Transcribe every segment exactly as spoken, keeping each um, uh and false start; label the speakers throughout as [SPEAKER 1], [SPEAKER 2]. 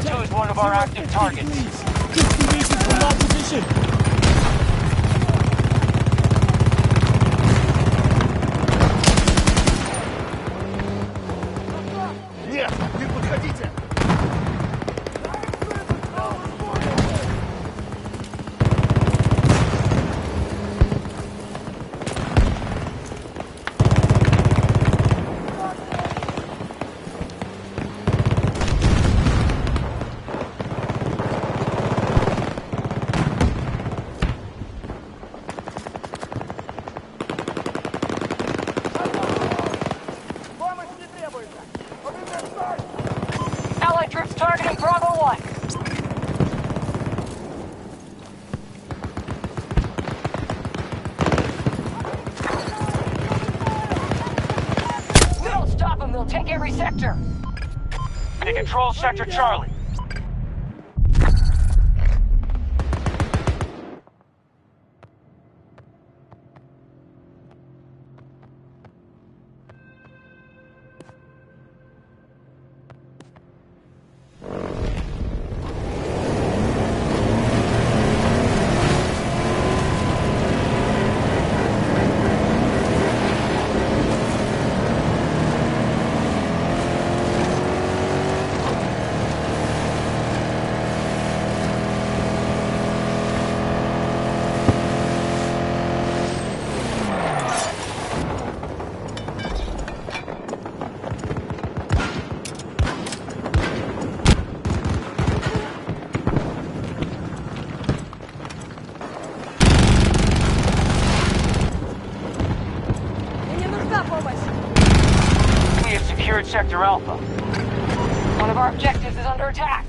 [SPEAKER 1] two is one of our active targets.
[SPEAKER 2] fifty meters from our position.
[SPEAKER 3] Нет, не подходите!
[SPEAKER 1] Allied troops targeting Bravo one. We don't stop them, they'll take every sector. They control Sector Charlie. We have secured Sector Alpha. One of our objectives is under attack.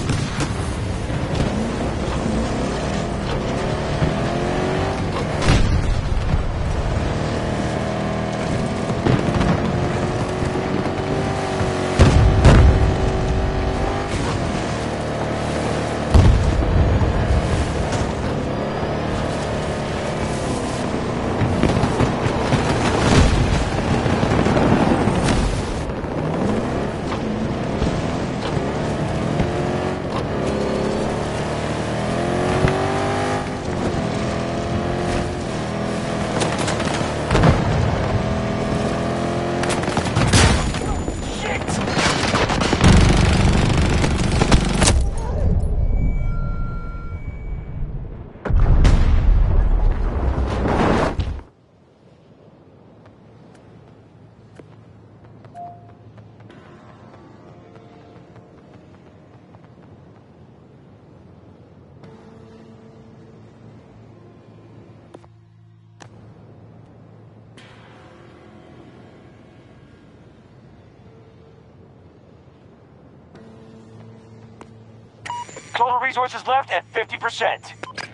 [SPEAKER 1] Total resources left at fifty percent.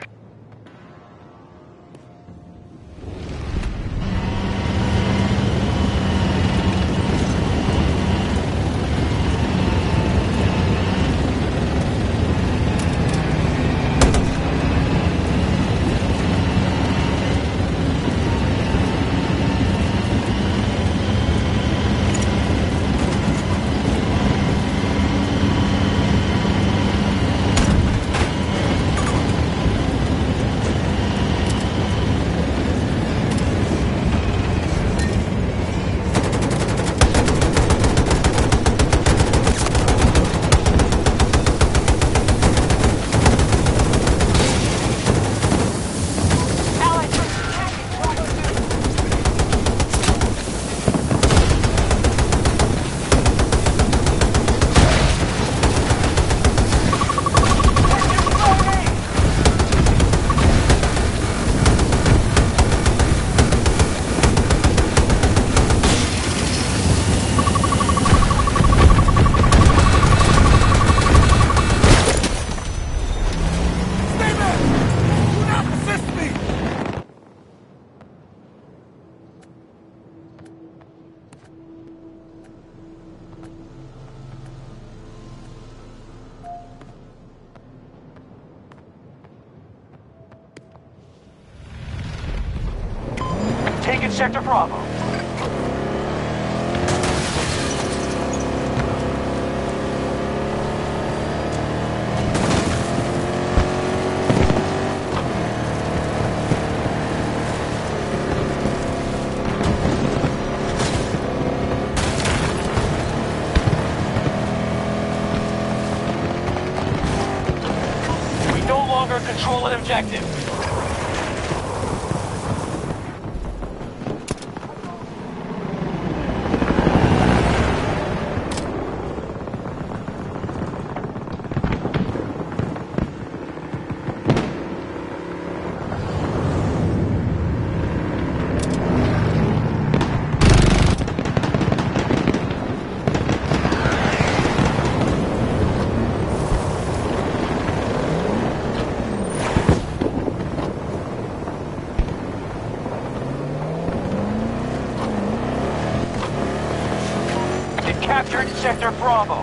[SPEAKER 1] Taking Sector Bravo. control an objective. Captured Sector Bravo.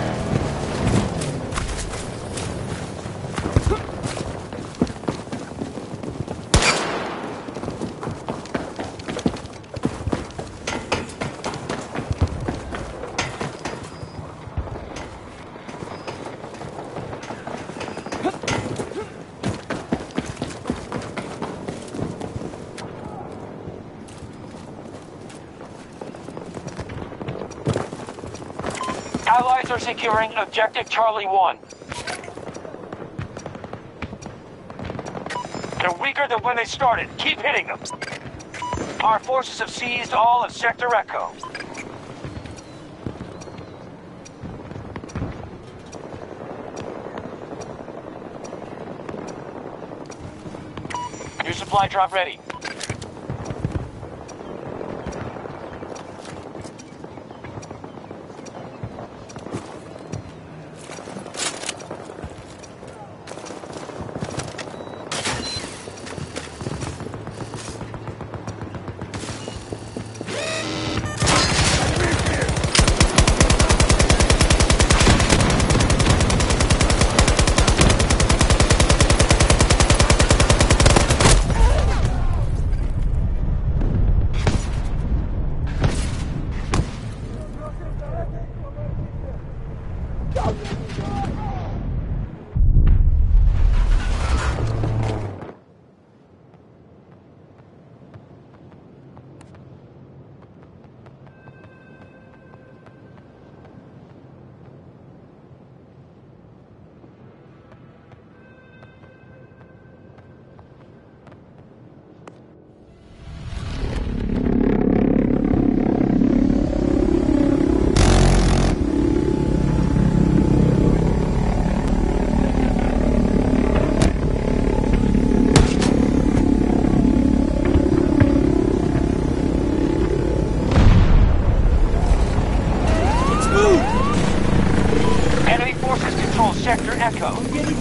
[SPEAKER 1] Allies are securing Objective Charlie one. They're weaker than when they started. Keep hitting them. Our forces have seized all of Sector Echo. New supply drop ready. Sector Echo.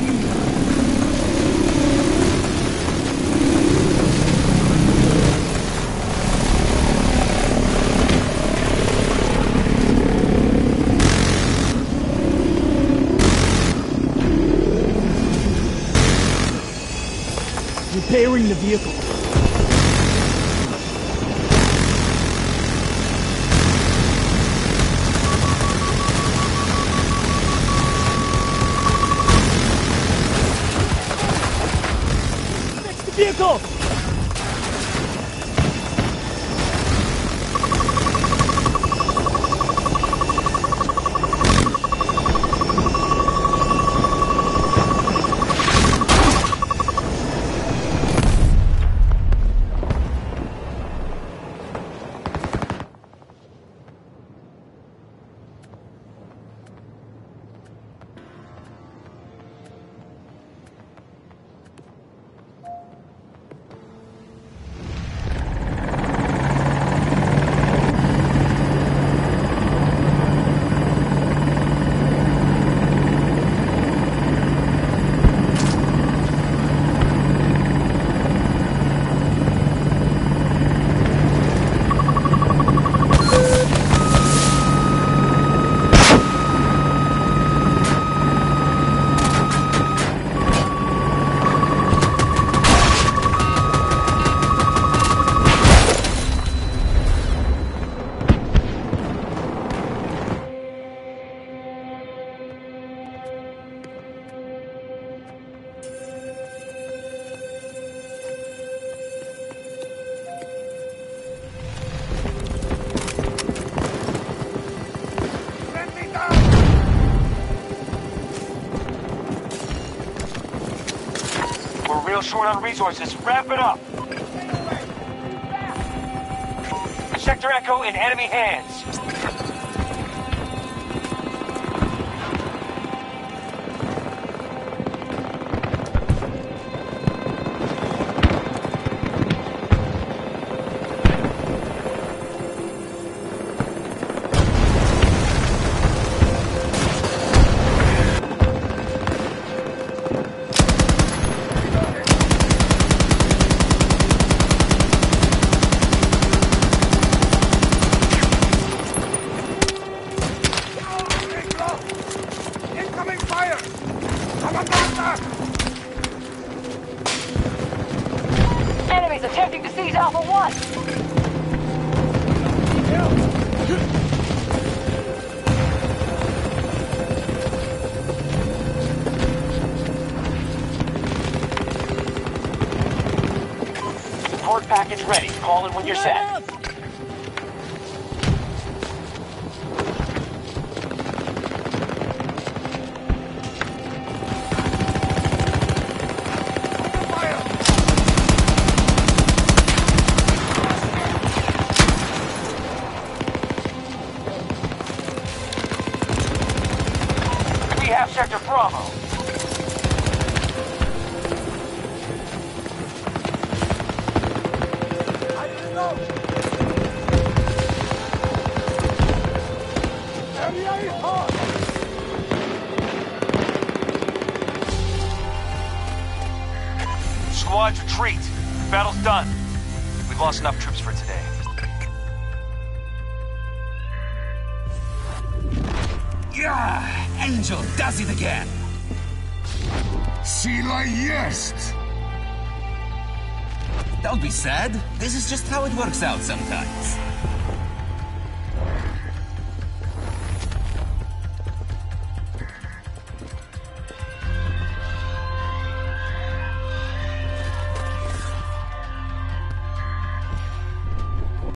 [SPEAKER 2] Repairing the vehicle. Fix the vehicle!
[SPEAKER 1] real short on resources. Wrap it up. Sector Echo in enemy hands.
[SPEAKER 4] Enemies attempting to seize Alpha One!
[SPEAKER 1] Support package ready. Call in when you're set. We have Sector Bravo. Squads retreat. Battle's done. We've lost enough troops for today.
[SPEAKER 5] Yeah, Angel does it again.
[SPEAKER 3] Sila jest!
[SPEAKER 5] Don't be sad. This is just how it works out sometimes.